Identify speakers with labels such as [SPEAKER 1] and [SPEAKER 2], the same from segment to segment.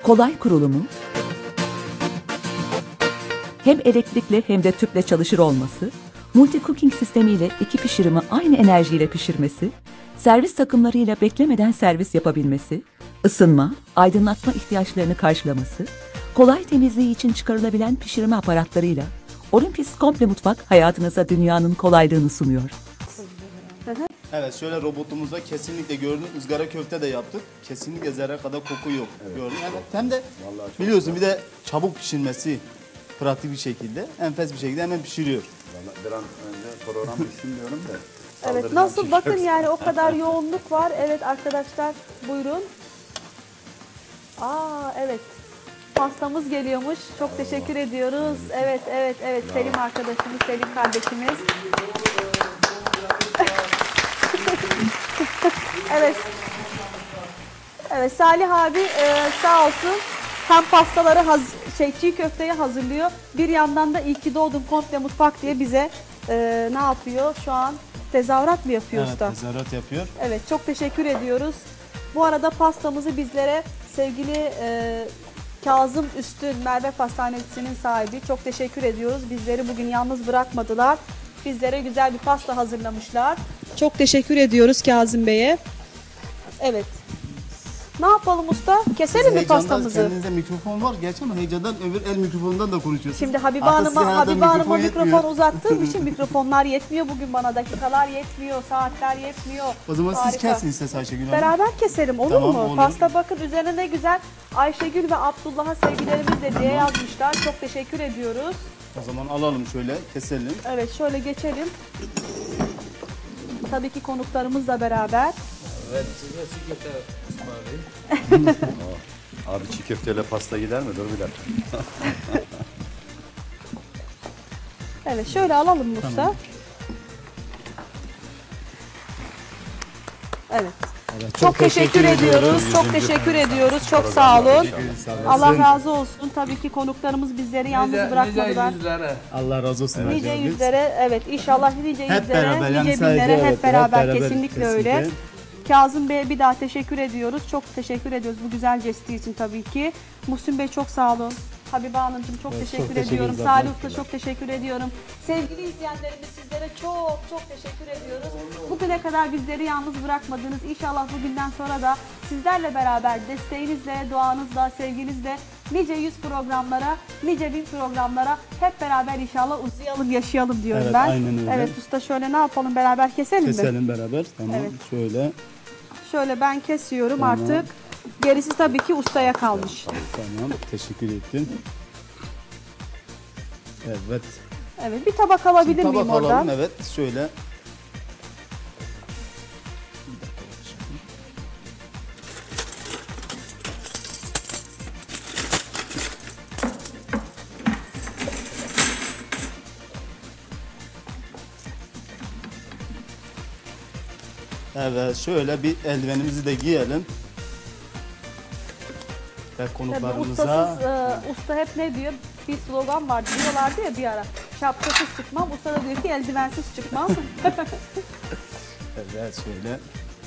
[SPEAKER 1] kolay kurulumu, hem elektrikli hem de tüple çalışır olması, multi cooking sistemiyle iki pişirimi aynı enerjiyle pişirmesi, servis takımlarıyla beklemeden servis yapabilmesi, ısınma, aydınlatma ihtiyaçlarını karşılaması, kolay temizliği için çıkarılabilen pişirme aparatlarıyla Olympus Komple Mutfak hayatınıza dünyanın kolaylığını sunuyor.
[SPEAKER 2] Evet, şöyle robotumuzda kesinlikle gördüğünüz ızgara köfte de yaptık. Kesinlikle zerre kadar koku yok. Evet. Gördün. Evet. Hem de biliyorsun bir de çabuk pişirmesi pratik bir şekilde, enfes bir şekilde hemen pişiriyor.
[SPEAKER 3] Vallahi bir an önce program bitsin diyorum da.
[SPEAKER 4] Evet, nasıl bakın yani o kadar yoğunluk var. Evet arkadaşlar buyurun. Evet. Pastamız geliyormuş. Çok teşekkür ediyoruz. Evet. Selim arkadaşımız, Selim kardeşimiz. Evet. Evet, Salih abi sağ olsun. Hem pastaları çiğ köfteyi hazırlıyor. Bir yandan da iyi ki doğdun Komple Mutfak diye bize ne yapıyor? Şu an tezahürat mı yapıyor usta?
[SPEAKER 2] Evet, tezahürat yapıyor.
[SPEAKER 4] Evet, çok teşekkür ediyoruz. Bu arada pastamızı bizlere sevgili Kazım Üstün Merve Pastanesi'nin sahibi çok teşekkür ediyoruz. Bizleri bugün yalnız bırakmadılar. Bizlere güzel bir pasta hazırlamışlar. Çok teşekkür ediyoruz Kazım Bey'e. Evet. Ne yapalım usta? Keselim mi pastamızı?
[SPEAKER 2] Kendinizde mikrofon var gerçi ama heyecandan öbür el mikrofonundan da konuşuyorsunuz.
[SPEAKER 4] Şimdi Habibe Hanım'a mikrofon uzattığım için mikrofonlar yetmiyor bugün bana. Dakikalar yetmiyor, saatler yetmiyor.
[SPEAKER 2] O zaman
[SPEAKER 4] Harika.
[SPEAKER 2] siz kesin siz Ayşegül Hanım.
[SPEAKER 4] Beraber keselim olur
[SPEAKER 2] Tamam,
[SPEAKER 4] mu?
[SPEAKER 2] olur.
[SPEAKER 4] Pasta bakın üzerine ne güzel Ayşegül ve Abdullah'a sevgilerimiz de diye yazmışlar. Çok teşekkür ediyoruz.
[SPEAKER 2] O zaman alalım şöyle keselim.
[SPEAKER 4] Evet şöyle geçelim. Tabii ki konuklarımızla beraber.
[SPEAKER 5] Evet, size çiğ köfte ısmarlayayım.
[SPEAKER 3] Abi çiğ köfteyle pasta gider mi? Dur bir dakika.
[SPEAKER 4] Evet şöyle alalım Musa.
[SPEAKER 2] Tamam.
[SPEAKER 4] Evet. Çok teşekkür ediyoruz. Çok teşekkür ediyoruz. Çok sağ olun. Allah razı olsun. Tabii ki konuklarımız bizleri yalnız bırakmadılar.
[SPEAKER 5] Nice yüzlere.
[SPEAKER 2] Allah razı olsun.
[SPEAKER 4] Nice yüzlere, evet inşallah nice
[SPEAKER 2] Hep
[SPEAKER 4] yüzlere,
[SPEAKER 2] beraber, yani
[SPEAKER 4] nice
[SPEAKER 2] sadece
[SPEAKER 4] binlere
[SPEAKER 2] evet,
[SPEAKER 4] hep beraber
[SPEAKER 2] hep beraber
[SPEAKER 4] kesinlikle öyle. Kazım Bey'e bir daha teşekkür ediyoruz. Çok teşekkür ediyoruz bu güzel jesti için tabii ki. Muhsin Bey çok sağ olun. Habibe Hanımcığım çok teşekkür ediyorum. Salih Usta çok teşekkür ediyorum. Sevgili izleyenlerimiz sizlere çok teşekkür ediyoruz. Bugüne kadar bizleri yalnız bırakmadınız. İnşallah bugünden sonra da sizlerle beraber desteğinizle, duanızla, sevginizle nice 100 programlara, nice 1000 programlara hep beraber inşallah uzayalım, yaşayalım diyorum
[SPEAKER 2] Evet,
[SPEAKER 4] ben.
[SPEAKER 2] aynen öyle.
[SPEAKER 4] Evet usta şöyle ne yapalım beraber keselim mi?
[SPEAKER 2] Keselim beraber. Tamam.
[SPEAKER 4] Evet.
[SPEAKER 2] Şöyle.
[SPEAKER 4] Şöyle ben kesiyorum
[SPEAKER 2] Tamam.
[SPEAKER 4] artık. Gerisi tabii ki ustaya kalmış.
[SPEAKER 2] Tamam. Teşekkür ettim. Evet.
[SPEAKER 4] Evet bir tabak alabilir
[SPEAKER 2] Tabak
[SPEAKER 4] miyim
[SPEAKER 2] alalım.
[SPEAKER 4] oradan?
[SPEAKER 2] Evet. Şöyle. Evet, şöyle bir eldivenimizi de giyelim. Ve
[SPEAKER 4] Tabii
[SPEAKER 2] konuklarımıza
[SPEAKER 4] usta hep ne diyor? Bir slogan var diyorlardı ya bir ara. Şapkasız çıkmam. Usta da diyor ki eldivensiz çıkmam.
[SPEAKER 2] evet şöyle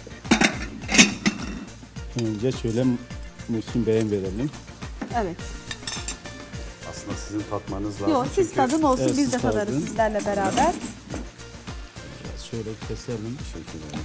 [SPEAKER 2] önce şöyle Muhsin Bey'e verelim.
[SPEAKER 4] Evet.
[SPEAKER 3] Aslında sizin tatmanız lazım.
[SPEAKER 4] Yok siz
[SPEAKER 3] çünkü
[SPEAKER 4] tadın olsun
[SPEAKER 2] Evet,
[SPEAKER 4] biz de
[SPEAKER 2] siz
[SPEAKER 4] tadarız
[SPEAKER 2] tadın.
[SPEAKER 4] sizlerle beraber.
[SPEAKER 2] Evet, şöyle keselim.
[SPEAKER 3] Teşekkür ederim.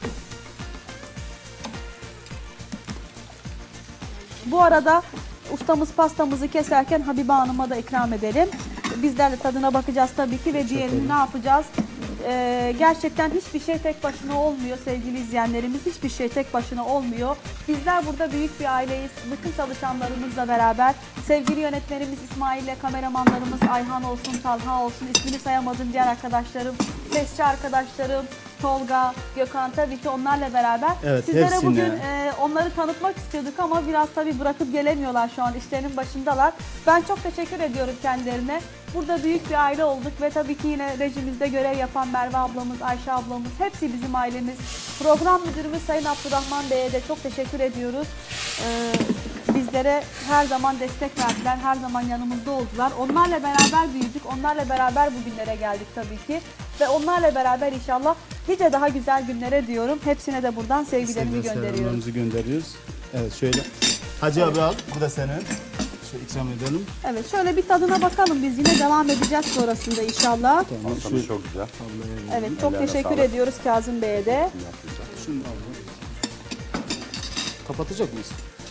[SPEAKER 4] Bu arada ustamız pastamızı keserken Habibe Hanım'a da ikram edelim. Bizler de tadına bakacağız tabii ki ve diğerini ne yapacağız? Gerçekten hiçbir şey tek başına olmuyor sevgili izleyenlerimiz. Hiçbir şey tek başına olmuyor. Bizler burada büyük bir aileyiz. Bütün çalışanlarımızla beraber sevgili yönetmenimiz İsmail ile kameramanlarımız Ayhan olsun, Talha olsun, ismini sayamadığım diğer arkadaşlarım, sesçi arkadaşlarım, Tolga, Gökhan tabii ki onlarla beraber.
[SPEAKER 2] Evet,
[SPEAKER 4] Sizlere
[SPEAKER 2] hepsine.
[SPEAKER 4] bugün onları tanıtmak istiyorduk ama biraz tabii bırakıp gelemiyorlar şu an işlerinin başındalar. Ben çok teşekkür ediyorum kendilerine. Burada büyük bir aile olduk ve tabii ki yine rejimizde görev yapan Merve ablamız, Ayşe ablamız hepsi bizim ailemiz. Program müdürümüz Sayın Abdurrahman Bey'e de çok teşekkür ediyoruz. Bizlere her zaman destek verdiler, her zaman yanımızda oldular. Onlarla beraber büyüdük, onlarla beraber bugünlere geldik tabii ki. Ve onlarla beraber inşallah nice daha güzel günlere diyorum. Hepsine de buradan sevgilerimi gönderiyorum.
[SPEAKER 2] Selamlarımızı gönderiyoruz. Evet şöyle Hacı abi al. Bu da senin. Şöyle ikram edelim.
[SPEAKER 4] Evet, şöyle bir tadına bakalım. Biz yine devam edeceğiz sonrasında inşallah.
[SPEAKER 3] Masamız çok güzel.
[SPEAKER 4] Evet, çok
[SPEAKER 3] Ellerine
[SPEAKER 4] teşekkür
[SPEAKER 3] sağlık.
[SPEAKER 4] ediyoruz Kazım Bey'e de.
[SPEAKER 2] Şunu al. Kapatacak mıyız?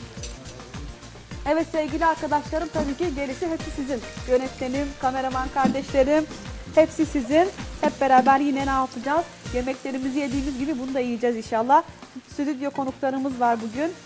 [SPEAKER 4] Evet sevgili arkadaşlarım, tabii ki gerisi hepsi sizin. Yönetmenim, kameraman kardeşlerim hepsi sizin. Hep beraber yine ne yapacağız? Yemeklerimizi yediğimiz gibi bunu da yiyeceğiz inşallah. Stüdyo konuklarımız var bugün.